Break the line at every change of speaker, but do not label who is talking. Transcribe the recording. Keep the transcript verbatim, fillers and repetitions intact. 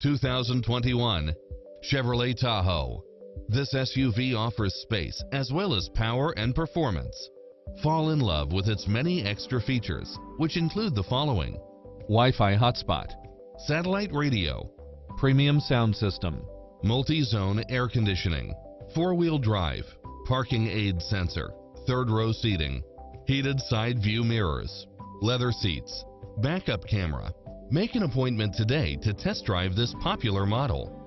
two thousand twenty-one Chevrolet Tahoe. This S U V offers space as well as power and performance. Fall in love with its many extra features, which include the following:
Wi-Fi hotspot,
satellite radio,
premium sound system,
multi-zone air conditioning, four-wheel drive, parking aid sensor, third row seating, heated side view mirrors, leather seats, backup camera. Make an appointment today to test drive this popular model.